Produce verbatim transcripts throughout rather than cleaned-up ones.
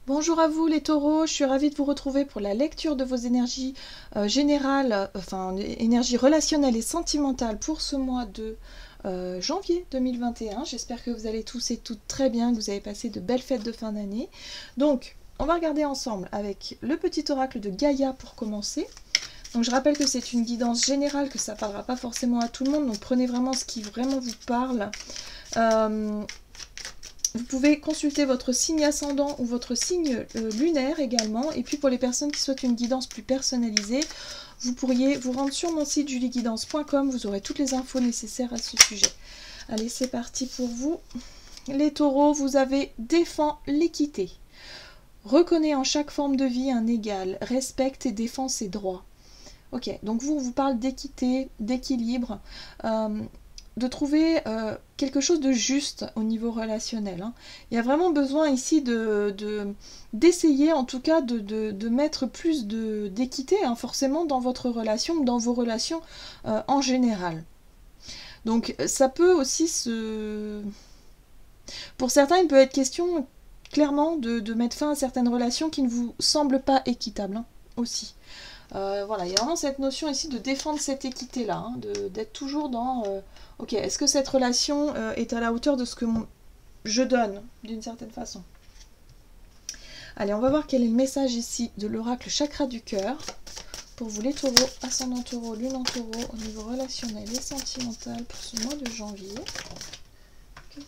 Bonjour à vous les taureaux, je suis ravie de vous retrouver pour la lecture de vos énergies euh, générales, euh, enfin énergies relationnelles et sentimentales pour ce mois de euh, janvier deux mille vingt et un. J'espère que vous allez tous et toutes très bien, que vous avez passé de belles fêtes de fin d'année. Donc, on va regarder ensemble avec le petit oracle de Gaïa pour commencer. Donc je rappelle que c'est une guidance générale, que ça ne parlera pas forcément à tout le monde, donc prenez vraiment ce qui vraiment vous parle. Euh, Vous pouvez consulter votre signe ascendant ou votre signe euh, lunaire également. Et puis pour les personnes qui souhaitent une guidance plus personnalisée, vous pourriez vous rendre sur mon site julie guidance point com. Vous aurez toutes les infos nécessaires à ce sujet. Allez, c'est parti pour vous. Les taureaux, vous avez défend l'équité. Reconnais en chaque forme de vie un égal. Respecte et défend ses droits. Ok, donc vous, on vous parle d'équité, d'équilibre. Euh, de trouver euh, quelque chose de juste au niveau relationnel. Hein. Il y a vraiment besoin ici de, de, d'essayer en tout cas de, de, de mettre plus de, d'équité hein, forcément dans votre relation, dans vos relations euh, en général. Donc ça peut aussi se... Pour certains, il peut être question clairement de, de mettre fin à certaines relations qui ne vous semblent pas équitables hein, aussi. Euh, voilà, il y a vraiment cette notion ici de défendre cette équité-là, hein, d'être toujours dans... Euh, ok, est-ce que cette relation euh, est à la hauteur de ce que mon, je donne, d'une certaine façon? Allez, on va voir quel est le message ici de l'oracle chakra du cœur, pour vous les taureaux, ascendant taureau, lune en taureau, au niveau relationnel et sentimental pour ce mois de janvier. Ok,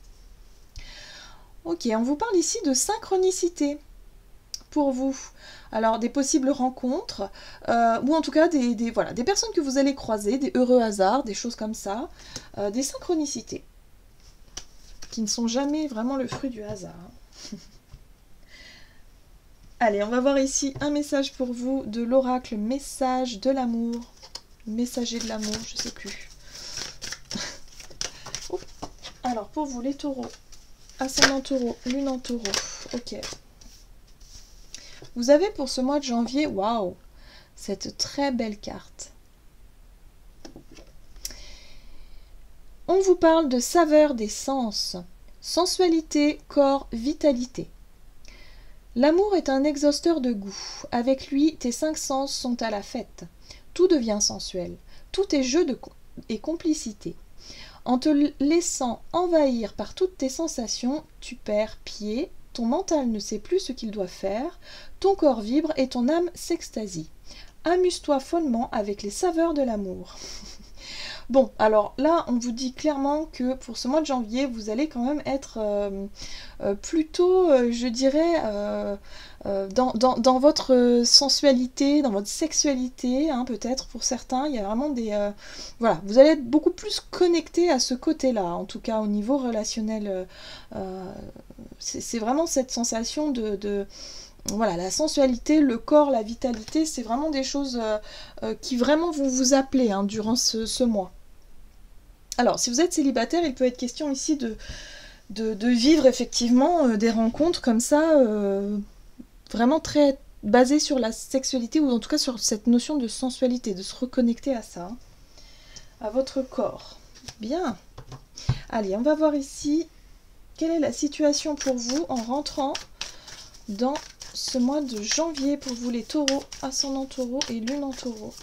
okay, on vous parle ici de synchronicité. Pour vous, alors des possibles rencontres, euh, ou en tout cas des, des, voilà, des personnes que vous allez croiser, des heureux hasards, des choses comme ça, euh, des synchronicités, qui ne sont jamais vraiment le fruit du hasard. Allez, on va voir ici un message pour vous de l'oracle message de l'amour, messager de l'amour, je sais plus. Alors pour vous les taureaux, ascendant taureau, lune en taureau, ok. Vous avez pour ce mois de janvier, waouh, cette très belle carte. On vous parle de saveur des sens, sensualité, corps, vitalité. L'amour est un exhausteur de goût. Avec lui, tes cinq sens sont à la fête. Tout devient sensuel. Tout est jeu de co- et complicité. En te laissant envahir par toutes tes sensations, tu perds pied. Ton mental ne sait plus ce qu'il doit faire, ton corps vibre et ton âme s'extasie. Amuse-toi follement avec les saveurs de l'amour. Bon, alors là, on vous dit clairement que pour ce mois de janvier, vous allez quand même être euh, euh, plutôt, euh, je dirais, euh, euh, dans, dans, dans votre sensualité, dans votre sexualité, hein, peut-être pour certains. Il y a vraiment des... Euh, voilà, vous allez être beaucoup plus connecté à ce côté-là, en tout cas au niveau relationnel. Euh, c'est vraiment cette sensation de... de voilà, la sensualité, le corps, la vitalité, c'est vraiment des choses euh, euh, qui vraiment vont vous appeler hein, durant ce, ce mois. Alors, si vous êtes célibataire, il peut être question ici de, de, de vivre effectivement euh, des rencontres comme ça, euh, vraiment très basées sur la sexualité, ou en tout cas sur cette notion de sensualité, de se reconnecter à ça, hein, à votre corps. Bien. Allez, on va voir ici quelle est la situation pour vous en rentrant dans ce mois de janvier pour vous les taureaux, ascendant taureau et lune en taureau.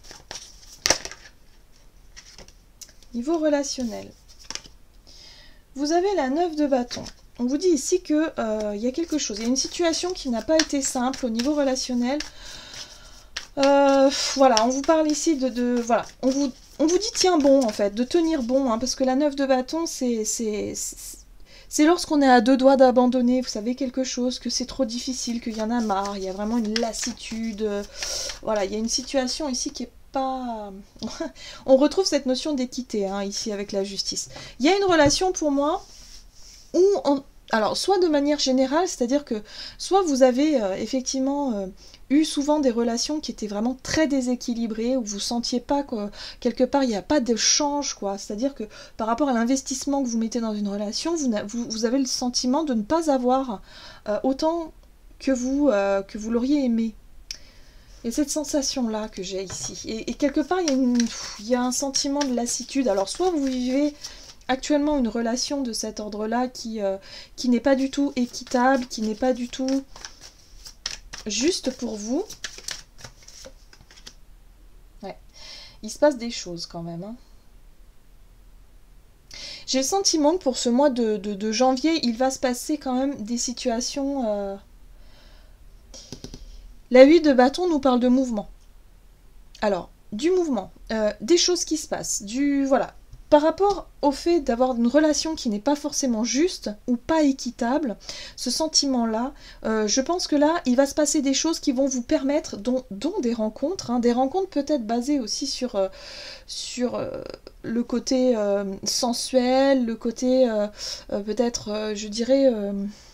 Niveau relationnel. Vous avez la neuf de bâton. On vous dit ici qu'il euh, y a quelque chose. Il y a une situation qui n'a pas été simple au niveau relationnel. Euh, voilà, on vous parle ici de... de voilà, on vous, on vous dit tiens bon en fait, de tenir bon, hein, parce que la neuf de bâton, c'est... C'est lorsqu'on est à deux doigts d'abandonner, vous savez, quelque chose, que c'est trop difficile, qu'il y en a marre, il y a vraiment une lassitude. Euh, voilà, il y a une situation ici qui est pas... On retrouve cette notion d'équité, hein, ici, avec la justice. Il y a une relation, pour moi, où... On... Alors, soit de manière générale, c'est-à-dire que soit vous avez euh, effectivement euh, eu souvent des relations qui étaient vraiment très déséquilibrées, où vous sentiez pas que quelque part il n'y a pas de change, quoi. C'est-à-dire que par rapport à l'investissement que vous mettez dans une relation, vous, vous, vous avez le sentiment de ne pas avoir euh, autant que vous, euh, que vous l'auriez aimé. Et cette sensation-là que j'ai ici. Et, et quelque part, il y, a une, il y a un sentiment de lassitude. Alors, soit vous vivez actuellement une relation de cet ordre-là qui, euh, qui n'est pas du tout équitable, qui n'est pas du tout juste pour vous. Ouais, il se passe des choses quand même, hein. J'ai le sentiment que pour ce mois de, de, de janvier, il va se passer quand même des situations... Euh... La huit de bâton nous parle de mouvement. Alors, du mouvement, euh, des choses qui se passent, du... Voilà. Par rapport au fait d'avoir une relation qui n'est pas forcément juste ou pas équitable, ce sentiment-là, euh, je pense que là, il va se passer des choses qui vont vous permettre, dont, dont des rencontres, hein, des rencontres peut-être basées aussi sur, euh, sur euh, le côté euh, sensuel, le côté euh, euh, peut-être, euh, je dirais... Euh,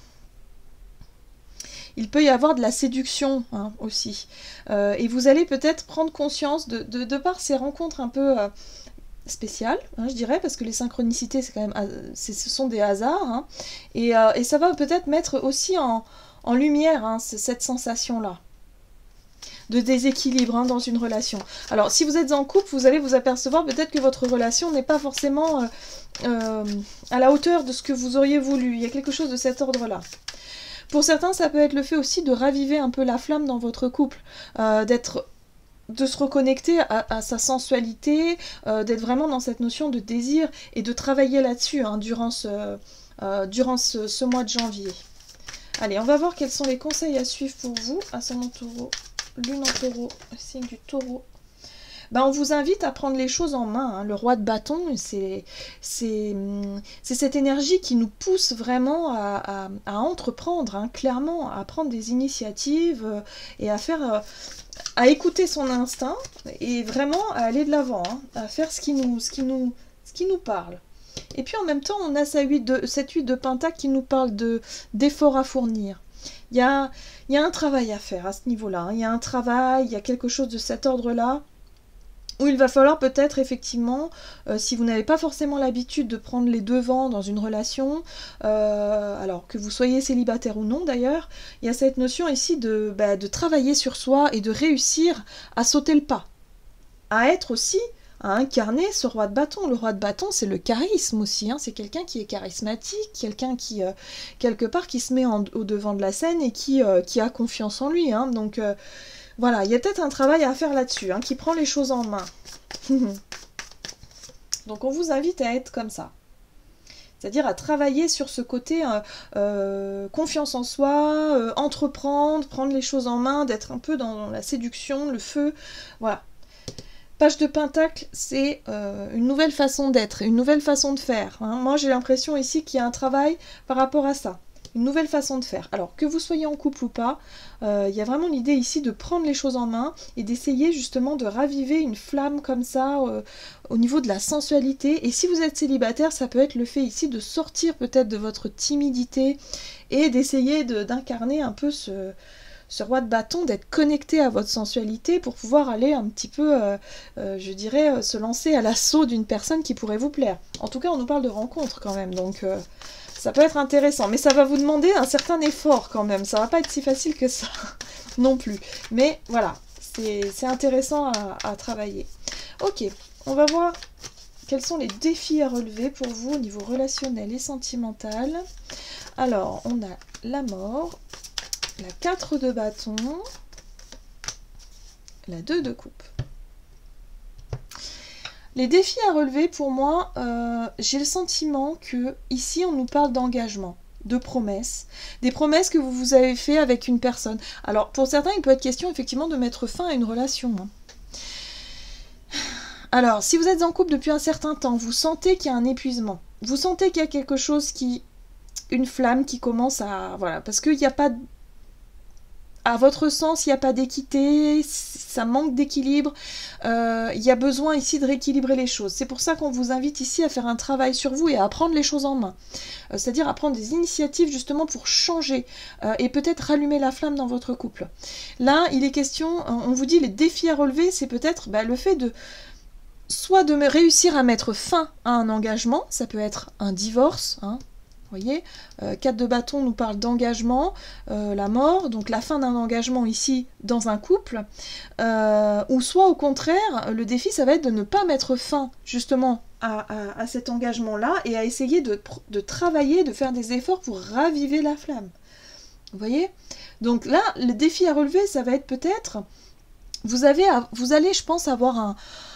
il peut y avoir de la séduction, hein, aussi. Euh, et vous allez peut-être prendre conscience de, de, de par ces rencontres un peu... Euh, spécial, hein, je dirais, parce que les synchronicités, c'est quand même, ce sont des hasards, hein, et, euh, et ça va peut-être mettre aussi en, en lumière, hein, cette sensation-là de déséquilibre, hein, dans une relation. Alors, si vous êtes en couple, vous allez vous apercevoir peut-être que votre relation n'est pas forcément euh, euh, à la hauteur de ce que vous auriez voulu. Il y a quelque chose de cet ordre-là. Pour certains, ça peut être le fait aussi de raviver un peu la flamme dans votre couple, euh, d'être... de se reconnecter à, à sa sensualité, euh, d'être vraiment dans cette notion de désir et de travailler là-dessus, hein, durant, ce, euh, durant ce, ce mois de janvier. Allez, on va voir quels sont les conseils à suivre pour vous, ascendant taureau, lune en taureau, signe du taureau. Ben, on vous invite à prendre les choses en main, hein. Le roi de bâton, c'est cette énergie qui nous pousse vraiment à, à, à entreprendre, hein, clairement, à prendre des initiatives euh, et à faire... Euh, à écouter son instinct et vraiment à aller de l'avant, hein, à faire ce qui, nous, ce, qui nous, ce qui nous parle. Et puis en même temps, on a cette huit de, cette huit de pentacle qui nous parle d'efforts à fournir. Il y a, il y a un travail à faire à ce niveau-là, hein. Il y a un travail, il y a quelque chose de cet ordre-là, où il va falloir peut-être effectivement, euh, si vous n'avez pas forcément l'habitude de prendre les devants dans une relation, euh, alors que vous soyez célibataire ou non d'ailleurs, il y a cette notion ici de, bah, de travailler sur soi et de réussir à sauter le pas, à être aussi, à incarner ce roi de bâton. Le roi de bâton, c'est le charisme aussi, hein. C'est quelqu'un qui est charismatique, quelqu'un qui, euh, quelque part, qui se met en, au devant de la scène et qui, euh, qui a confiance en lui, hein. Donc... Euh, voilà, il y a peut-être un travail à faire là-dessus, hein, qui prend les choses en main. Donc on vous invite à être comme ça. C'est-à-dire à travailler sur ce côté euh, euh, confiance en soi, euh, entreprendre, prendre les choses en main, d'être un peu dans la séduction, le feu. Voilà. Page de pentacle, c'est euh, une nouvelle façon d'être, une nouvelle façon de faire, hein. Moi j'ai l'impression ici qu'il y a un travail par rapport à ça. Une nouvelle façon de faire. Alors, que vous soyez en couple ou pas, euh, il y a vraiment l'idée ici de prendre les choses en main et d'essayer justement de raviver une flamme comme ça euh, au niveau de la sensualité. Et si vous êtes célibataire, ça peut être le fait ici de sortir peut-être de votre timidité et d'essayer d'incarner un peu ce, ce roi de bâton, d'être connecté à votre sensualité pour pouvoir aller un petit peu, euh, euh, je dirais, se lancer à l'assaut d'une personne qui pourrait vous plaire. En tout cas, on nous parle de rencontre quand même, donc... Euh, ça peut être intéressant, mais ça va vous demander un certain effort quand même. Ça va pas être si facile que ça non plus. Mais voilà, c'est intéressant à, à travailler. Ok, on va voir quels sont les défis à relever pour vous au niveau relationnel et sentimental. Alors, on a la mort, la quatre de bâton, la deux de coupe. Les défis à relever, pour moi, euh, j'ai le sentiment que ici on nous parle d'engagement, de promesses, des promesses que vous vous avez fait avec une personne. Alors pour certains, il peut être question effectivement de mettre fin à une relation, hein. Alors, si vous êtes en couple depuis un certain temps, vous sentez qu'il y a un épuisement, vous sentez qu'il y a quelque chose qui... une flamme qui commence à... Voilà, parce qu'il n'y a pas... À votre sens, il n'y a pas d'équité, ça manque d'équilibre, euh, il y a besoin ici de rééquilibrer les choses. C'est pour ça qu'on vous invite ici à faire un travail sur vous et à prendre les choses en main. Euh, C'est-à-dire à prendre des initiatives justement pour changer euh, et peut-être rallumer la flamme dans votre couple. Là, il est question, on vous dit les défis à relever, c'est peut-être bah, le fait de... soit de réussir à mettre fin à un engagement, ça peut être un divorce, hein. Vous voyez, euh, quatre de bâton nous parle d'engagement, euh, la mort, donc la fin d'un engagement ici dans un couple, euh, ou soit au contraire, le défi ça va être de ne pas mettre fin justement à, à, à cet engagement-là et à essayer de, de travailler, de faire des efforts pour raviver la flamme. Vous voyez? Donc là, le défi à relever, ça va être peut-être, vous, avez, vous allez, je pense, avoir un,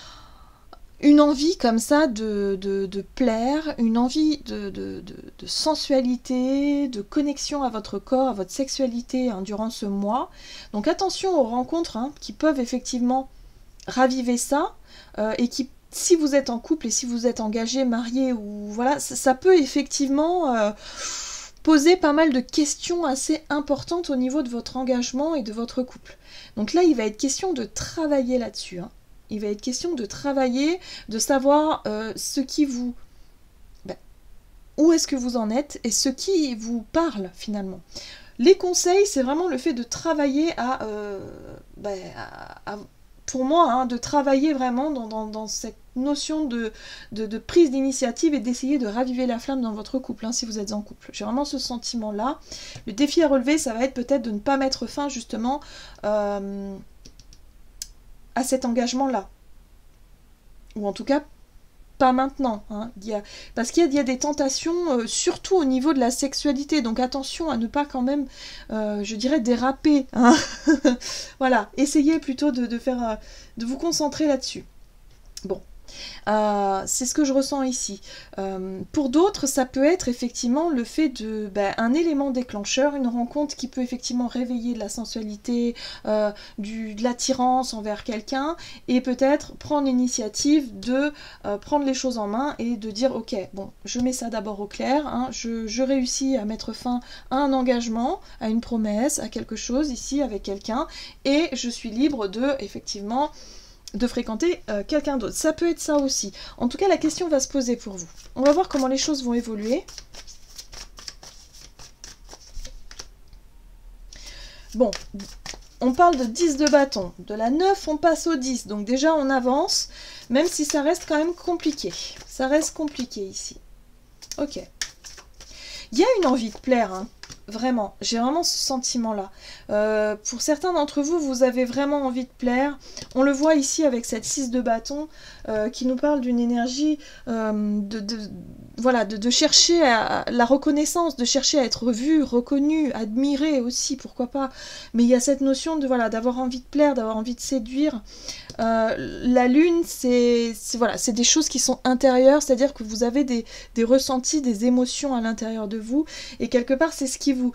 une envie comme ça de, de, de plaire, une envie de, de, de, de sensualité, de connexion à votre corps, à votre sexualité hein, durant ce mois. Donc attention aux rencontres hein, qui peuvent effectivement raviver ça euh, et qui, si vous êtes en couple et si vous êtes engagé, marié ou voilà, ça, ça peut effectivement euh, poser pas mal de questions assez importantes au niveau de votre engagement et de votre couple. Donc là, il va être question de travailler là-dessus. Hein. Il va être question de travailler, de savoir euh, ce qui vous... Ben, où est-ce que vous en êtes et ce qui vous parle finalement. Les conseils, c'est vraiment le fait de travailler à... Euh, ben, à, à pour moi, hein, de travailler vraiment dans, dans, dans cette notion de, de, de prise d'initiative et d'essayer de raviver la flamme dans votre couple, hein, si vous êtes en couple. J'ai vraiment ce sentiment-là. Le défi à relever, ça va être peut-être de ne pas mettre fin, justement, euh, à cet engagement-là. Ou en tout cas, pas maintenant. Hein. Il y a, parce qu'il y a, il y a des tentations, euh, surtout au niveau de la sexualité. Donc attention à ne pas quand même, euh, je dirais, déraper. Hein. Voilà, essayez plutôt de, de, faire, euh, de vous concentrer là-dessus. Bon. Euh, c'est ce que je ressens ici. Euh, pour d'autres, ça peut être effectivement le fait de ben, un élément déclencheur, une rencontre qui peut effectivement réveiller de la sensualité, euh, du, de l'attirance envers quelqu'un, et peut-être prendre l'initiative de euh, prendre les choses en main et de dire ok, bon, je mets ça d'abord au clair, hein, je, je réussis à mettre fin à un engagement, à une promesse, à quelque chose ici avec quelqu'un, et je suis libre de effectivement de fréquenter euh, quelqu'un d'autre. Ça peut être ça aussi. En tout cas, la question va se poser pour vous. On va voir comment les choses vont évoluer. Bon, on parle de dix de bâton. De la neuf, on passe au dix. Donc déjà, on avance, même si ça reste quand même compliqué. Ça reste compliqué ici. Ok. Il y a une envie de plaire, hein. Vraiment, j'ai vraiment ce sentiment-là. Euh, pour certains d'entre vous, vous avez vraiment envie de plaire. On le voit ici avec cette six de bâton euh, qui nous parle d'une énergie euh, de, de, voilà, de, de chercher à, à la reconnaissance, de chercher à être vu, reconnu, admiré aussi, pourquoi pas. Mais il y a cette notion de voilà, d'avoir envie de plaire, d'avoir envie de séduire. Euh, la lune, c'est voilà, c'est des choses qui sont intérieures, c'est-à-dire que vous avez des, des ressentis, des émotions à l'intérieur de vous, et quelque part, c'est ce qui vous...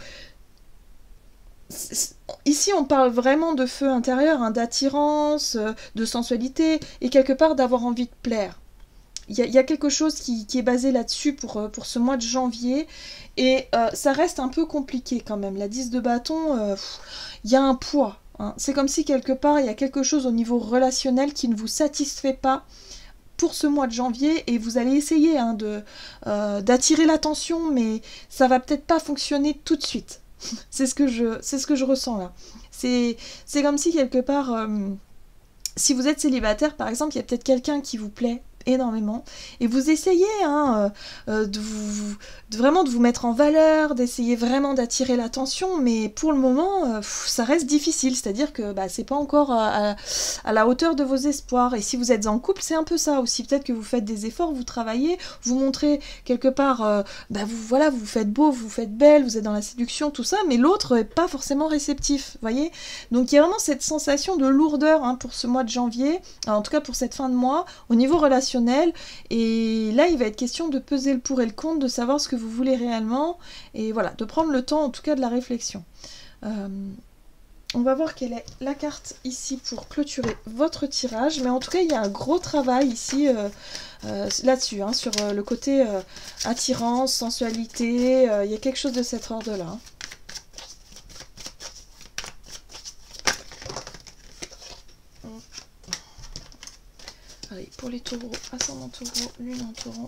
Ici, on parle vraiment de feu intérieur, hein, d'attirance, de sensualité, et quelque part d'avoir envie de plaire. Il y, y a quelque chose qui, qui est basé là-dessus pour, pour ce mois de janvier, et euh, ça reste un peu compliqué quand même. La dix de bâton, euh, pff, il y a un poids. Hein. C'est comme si quelque part, il y a quelque chose au niveau relationnel qui ne vous satisfait pas pour ce mois de janvier, et vous allez essayer hein, de, euh, d'attirer l'attention, mais ça va peut-être pas fonctionner tout de suite. C'est ce que je, c'est ce que je ressens là. C'est, c'est comme si quelque part, euh, si vous êtes célibataire par exemple, il y a peut-être quelqu'un qui vous plaît énormément, et vous essayez hein, euh, de, vous, de vraiment de vous mettre en valeur, d'essayer vraiment d'attirer l'attention, mais pour le moment euh, pff, ça reste difficile, c'est-à-dire que bah, c'est pas encore à, à, à la hauteur de vos espoirs. Et si vous êtes en couple, c'est un peu ça aussi, peut-être que vous faites des efforts, vous travaillez, vous montrez quelque part euh, bah, vous, voilà, vous faites beau, vous faites belle, vous êtes dans la séduction, tout ça, mais l'autre est pas forcément réceptif, voyez. Donc il y a vraiment cette sensation de lourdeur hein, pour ce mois de janvier, en tout cas pour cette fin de mois, au niveau relationnel. Et là il va être question de peser le pour et le contre, de savoir ce que vous voulez réellement, et voilà, de prendre le temps en tout cas de la réflexion. Euh, on va voir quelle est la carte ici pour clôturer votre tirage, mais en tout cas il y a un gros travail ici euh, euh, là-dessus, hein, sur euh, le côté euh, attirance, sensualité, euh, il y a quelque chose de cet ordre là. Hein. Allez, pour les taureaux, ascendant taureau, lune en taureau.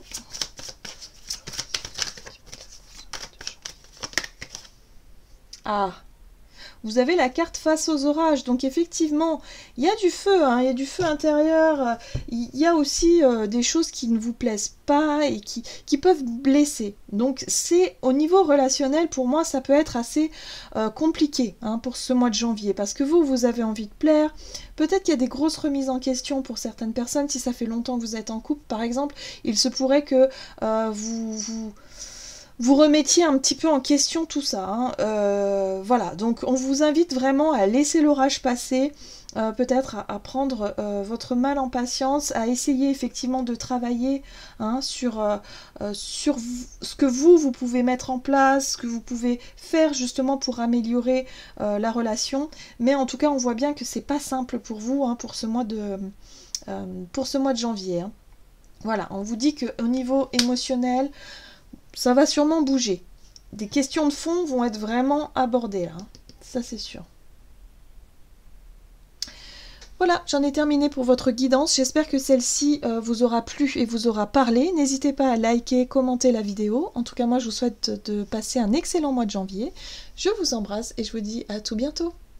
Ah, vous avez la carte face aux orages. Donc effectivement, il y a du feu, hein, il y a du feu intérieur, il y a aussi euh, des choses qui ne vous plaisent pas et qui, qui peuvent blesser. Donc c'est au niveau relationnel, pour moi, ça peut être assez euh, compliqué hein, pour ce mois de janvier, parce que vous, vous avez envie de plaire. Peut-être qu'il y a des grosses remises en question pour certaines personnes. Si ça fait longtemps que vous êtes en couple, par exemple, il se pourrait que euh, vous... vous vous remettiez un petit peu en question tout ça. Hein. Euh, voilà, donc on vous invite vraiment à laisser l'orage passer, euh, peut-être à, à prendre euh, votre mal en patience, à essayer effectivement de travailler hein, sur, euh, sur ce que vous, vous pouvez mettre en place, ce que vous pouvez faire justement pour améliorer euh, la relation. Mais en tout cas, on voit bien que c'est pas simple pour vous hein, pour ce mois de, euh, pour ce mois de janvier. Hein. Voilà, on vous dit qu'au niveau émotionnel, ça va sûrement bouger. Des questions de fond vont être vraiment abordées là. Hein. Ça, c'est sûr. Voilà, j'en ai terminé pour votre guidance. J'espère que celle-ci euh, vous aura plu et vous aura parlé. N'hésitez pas à liker, commenter la vidéo. En tout cas, moi, je vous souhaite de passer un excellent mois de janvier. Je vous embrasse et je vous dis à tout bientôt.